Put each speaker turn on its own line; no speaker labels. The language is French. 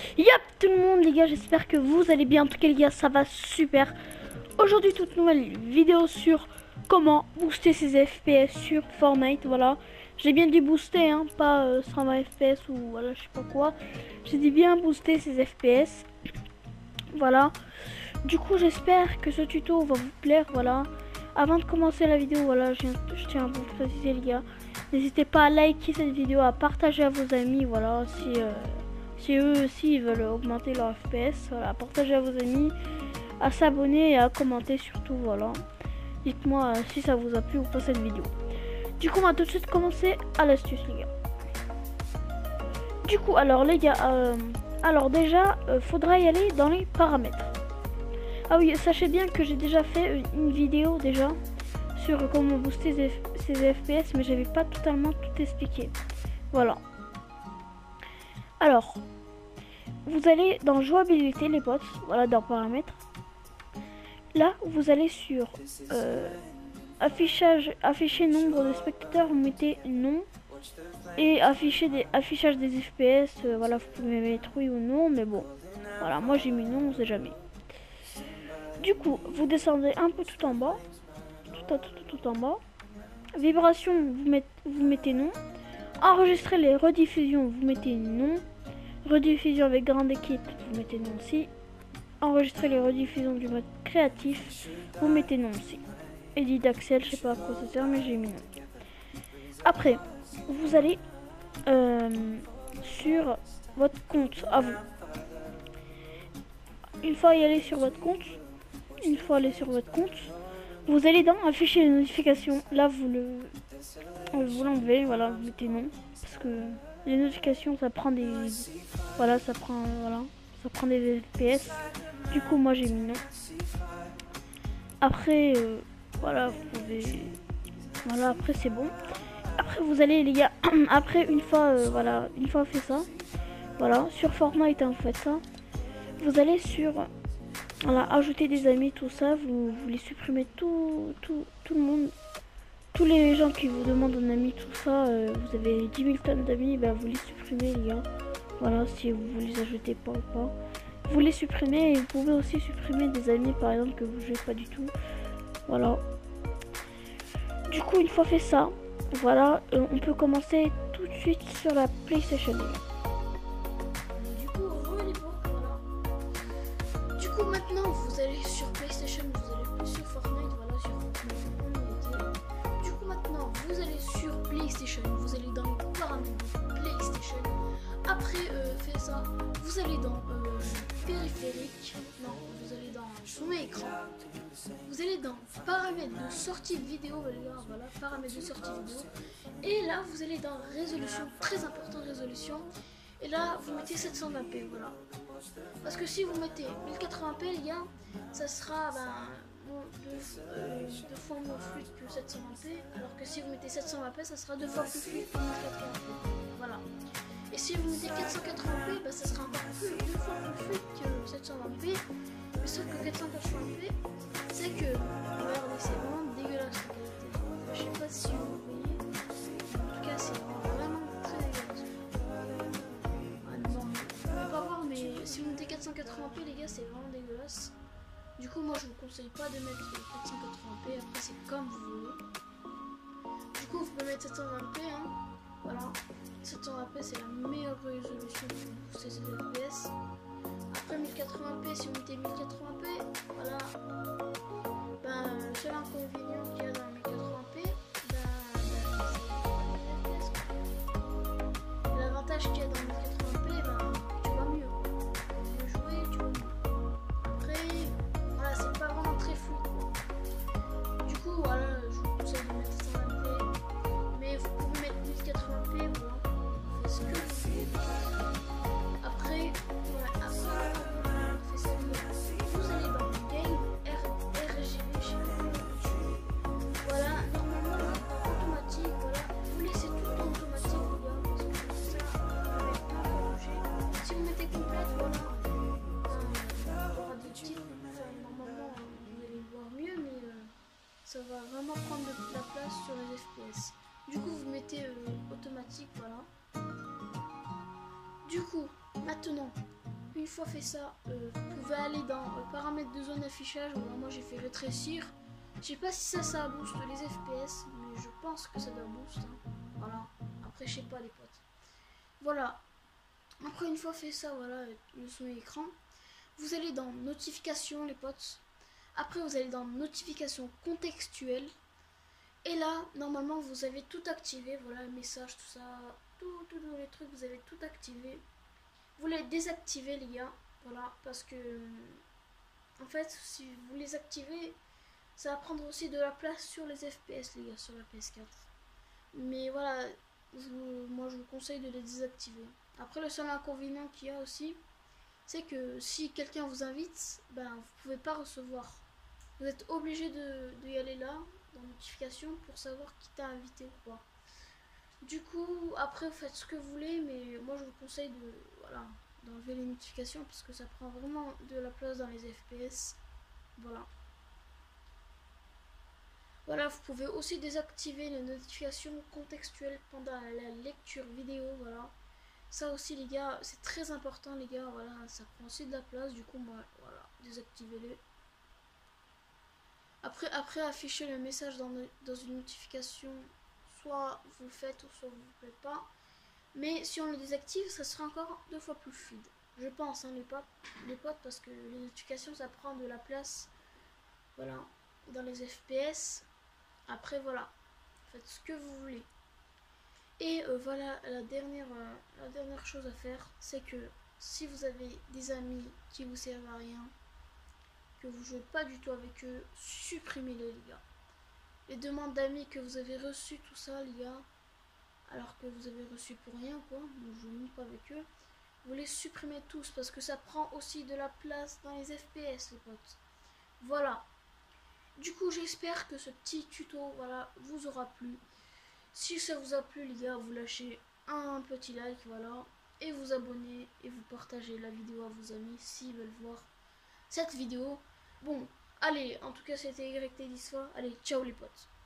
Yop tout le monde les gars, j'espère que vous allez bien. En tout cas les gars, ça va super. Aujourd'hui toute nouvelle vidéo sur comment booster ses FPS sur Fortnite. Voilà, j'ai bien dit booster, hein, pas 120 FPS ou voilà je sais pas quoi. J'ai dit bien booster ses FPS. Voilà, du coup j'espère que ce tuto va vous plaire. Voilà, avant de commencer la vidéo, voilà, je tiens à vous préciser les gars, n'hésitez pas à liker cette vidéo, à partager à vos amis. Voilà, si eux aussi ils veulent augmenter leur FPS, voilà, partagez à vos amis, à s'abonner et à commenter surtout. Voilà, dites-moi si ça vous a plu ou pas cette vidéo. Du coup on va tout de suite commencer à l'astuce les gars. Du coup alors les gars, alors déjà faudra y aller dans les paramètres. Ah oui, sachez bien que j'ai déjà fait une vidéo déjà sur comment booster ses FPS, mais j'avais pas totalement tout expliqué. Voilà. Alors, vous allez dans jouabilité les potes, voilà, dans paramètres. Là, vous allez sur afficher nombre de spectateurs, vous mettez non. Et affichage des FPS, voilà, vous pouvez mettre oui ou non, mais bon, voilà, moi j'ai mis non, on sait jamais. Du coup, vous descendez un peu tout en bas, tout en bas. Vibration, vous mettez non. Enregistrer les rediffusions, vous mettez non. Rediffusion avec grande équipe, vous mettez non aussi. Enregistrer les rediffusions du mode créatif, vous mettez non aussi. Edit d'Axel, je sais pas à quoi ça sert, mais j'ai mis non. Après, vous allez sur votre compte à vous. Une fois aller sur votre compte, vous allez dans afficher les notifications. Là, vous l'enlevez, voilà, vous mettez non, parce que les notifications, ça prend des, voilà, ça prend des FPS. Du coup, moi, j'ai mis non. Après, voilà, vous pouvez, voilà, après c'est bon. Après, vous allez les gars, après une fois, voilà, une fois fait ça, voilà, sur Fortnite, hein, vous faites ça. Vous allez sur, voilà, ajouter des amis, tout ça, vous les supprimez tout le monde. Tous les gens qui vous demandent un ami, tout ça, vous avez 10 000 tonnes d'amis, ben vous les supprimez les gars. Voilà, si vous les ajoutez pas ou pas. Vous les supprimez et vous pouvez aussi supprimer des amis par exemple que vous jouez pas du tout. Voilà. Du coup, une fois fait ça, voilà, on peut commencer tout de suite sur la PlayStation.
Du coup, voilà. Du coup, maintenant, vous allez sur PlayStation, vous allez plus sur Fortnite, voilà, sur Fortnite. Du coup, maintenant, vous allez sur PlayStation, vous allez dans les paramètres de PlayStation. Après, fait ça, vous allez dans périphérique, non, vous allez dans zoom écran. Vous allez dans paramètres de sortie de vidéo, voilà, paramètres de sortie de vidéo. Et là, vous allez dans résolution, très important, résolution. Et là, vous mettez 720p, voilà. Parce que si vous mettez 1080p, les gars, ça sera deux fois moins fluide que 720p. Alors que si vous mettez 720p, ça sera deux fois plus fluide que 1080p. Voilà. Et si vous mettez 480p, bah, ça sera encore deux fois plus fluide que 720p. Mais sauf que 480p, c'est que, regardez, c'est vraiment dégueulasse la qualité. Je sais pas si vous voyez. En tout cas, c'est vraiment très dégueulasse. Pas voir, mais si vous mettez 480p, les gars, c'est vraiment dégueulasse. Du coup, moi je vous conseille pas de mettre 480p. Après, c'est comme vous voulez. Du coup, vous pouvez mettre 720p, hein. Voilà, 720p, c'est la meilleure résolution pour booster ses FPS. Après 1080p, si vous mettez 1080p, voilà, ben le seul inconvénient qu'il y a dans 1080p, l'avantage qu'il y a dans 1080p, ben, tu vois mieux. Tu veux jouer, tu vois mieux. Après, voilà, c'est pas vraiment très fluide. Du coup, voilà, je vous conseille de mettre 120p, mais vous pouvez mettre 1080p, voilà, vous faites ce que vous voulez. Après, voilà, vous allez dans Game RGB, je sais pas. Voilà, normalement, automatique, voilà, vous laissez tout en automatique, les gars, parce que ça, vous n'avez pas à bouger. Si vous mettez complète, voilà, il y aura des titres, normalement, vous allez voir mieux, mais ça va vraiment prendre de la place sur les FPS. Du coup, vous mettez automatique, voilà. Du coup, maintenant, une fois fait ça, vous pouvez aller dans paramètres de zone d'affichage. Voilà, moi j'ai fait rétrécir. Je sais pas si ça booste les FPS, mais je pense que ça doit boost. Hein. Voilà. Après, je sais pas les potes. Voilà. Après, une fois fait ça, voilà, le son écran. Vous allez dans notification, les potes. Après, vous allez dans notification contextuelle. Et là, normalement, vous avez tout activé. Voilà, le message, tout ça, tous les trucs, vous avez tout activé. Vous les désactivez, les gars. Voilà, parce que en fait, si vous les activez, ça va prendre aussi de la place sur les FPS, les gars, sur la PS4. Mais voilà, moi je vous conseille de les désactiver. Après, le seul inconvénient qu'il y a aussi, c'est que si quelqu'un vous invite, ben vous pouvez pas recevoir. Vous êtes obligé de y aller là, dans notification, pour savoir qui t'a invité ou pas. Du coup, après vous faites ce que vous voulez, mais moi je vous conseille de voilà, d'enlever les notifications parce que ça prend vraiment de la place dans les FPS. Voilà. Voilà, vous pouvez aussi désactiver les notifications contextuelles pendant la lecture vidéo, voilà. Ça aussi les gars, c'est très important les gars, voilà, ça prend aussi de la place, du coup moi, voilà, désactivez-les. Après afficher le message dans une notification, soit vous le faites ou soit vous ne le faites pas. Mais si on le désactive, ça sera encore 2 fois plus fluide. Je pense, hein, les potes, parce que les notifications, ça prend de la place, voilà, dans les FPS. Après, voilà, faites ce que vous voulez. Et voilà, la dernière chose à faire, c'est que si vous avez des amis qui vous servent à rien, que vous jouez pas du tout avec eux, supprimez-les, les gars. Les demandes d'amis que vous avez reçues, tout ça, les gars, alors que vous avez reçu pour rien, quoi, ne jouez même pas avec eux, vous les supprimez tous parce que ça prend aussi de la place dans les FPS, les potes. Voilà. Du coup, j'espère que ce petit tuto, voilà, vous aura plu. Si ça vous a plu, les gars, vous lâchez un petit like, voilà, et vous abonnez et vous partagez la vidéo à vos amis s'ils veulent voir cette vidéo. Bon, allez, en tout cas, c'était YT10 fois. Allez, ciao les potes.